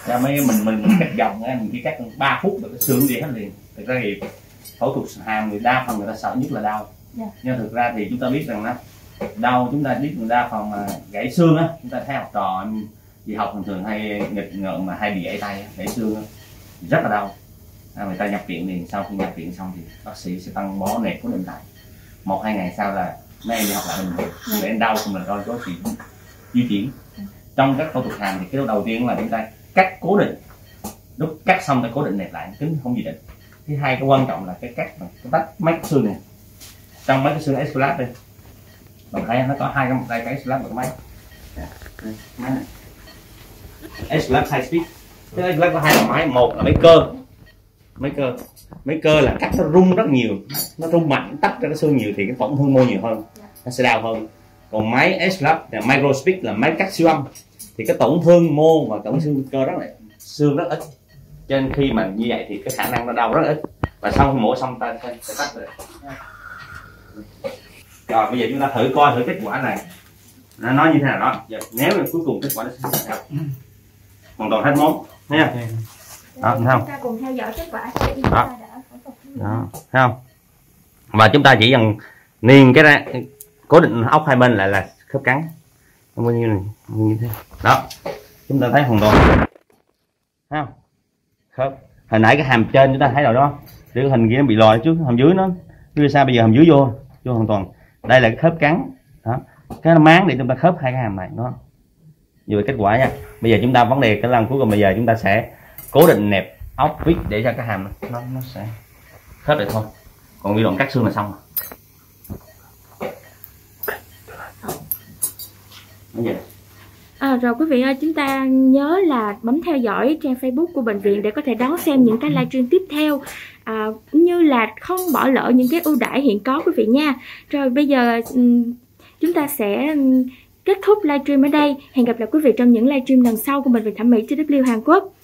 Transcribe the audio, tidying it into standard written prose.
Ra mấy mình cắt vòng á, mình chỉ cắt 3 phút rồi cái xương đi hết liền. Thực ra thì phẫu thuật hàm người đa phần người ta sợ nhất là đau. Nhưng thực ra thì chúng ta biết rằng đó, đau chúng ta biết đa phần mà gãy xương á, chúng ta thấy học trò đi học thường hay nghịch ngợm mà hay bị gãy tay gãy xương á, rất là đau. Người ta nhập viện liền, sau khi nhập viện xong thì bác sĩ sẽ tăng bó nẹp cố định lại. 1-2 ngày sau là mấy em đi học lại bình thường. Để em đau xong là rồi có chuyện di chuyển. Trong các phẫu thuật hàm thì cái đầu tiên là chúng ta cắt cố định, lúc cắt xong ta cố định nẹp lại cứng không gì định. Thứ hai cái quan trọng là cái cắt cái tách mấy cái xương này, trong mấy cái xương S-flap đây bạn thấy nó có hai cái một tay cái S-flap và cái máy này S-flap high speed. Cái S-flap có hai loại máy, một là máy cơ là cắt nó rung rất nhiều, nó rung mạnh tách ra cái xương nhiều thì cái tổn thương mô nhiều hơn, nó sẽ đau hơn. Còn máy S-flap là micro speed là máy cắt siêu âm thì cái tổn thương mô và tổn thương cơ rất là xương rất ít, cho nên khi mà như vậy thì cái khả năng nó đau rất ít. Và sau khi mổ xong ta sẽ tách rồi. Rồi bây giờ chúng ta thử coi thử kết quả này nó nói như thế nào đó. Giờ, nếu mà cuối cùng kết quả nó sẽ sao hoàn toàn hết món nha. Đó, thấy không? Chúng ta cùng theo dõi kết quả sau khi đó. chúng ta đã phẫu thuật. Đó, thấy không? Và chúng ta chỉ cần niên cái ra cố định ốc hai bên lại là khớp cắn bao nhiêu này như thế. Đó, chúng ta thấy hoàn toàn, thấy không? Khớp. Hồi nãy cái hàm trên chúng ta thấy rồi đó, cái hình kia nó bị lòi trước, hàm dưới nó đưa sao bây giờ hàm dưới vô hoàn toàn. Đây là cái khớp cắn đó, cái máng để chúng ta khớp hai cái hàm này đó. Như vậy kết quả nha. Bây giờ chúng ta vấn đề cái lần cuối cùng, bây giờ chúng ta sẽ cố định nẹp ốc vít để cho cái hàm nó sẽ khớp được thôi. Còn vi đoạn cắt xương là xong rồi. Rồi quý vị ơi, chúng ta nhớ là bấm theo dõi trang Facebook của bệnh viện để có thể đón xem những cái livestream tiếp theo, như là không bỏ lỡ những cái ưu đãi hiện có quý vị nha. Rồi bây giờ chúng ta sẽ kết thúc livestream ở đây. Hẹn gặp lại quý vị trong những livestream lần sau của bệnh viện thẩm mỹ TW Hàn Quốc.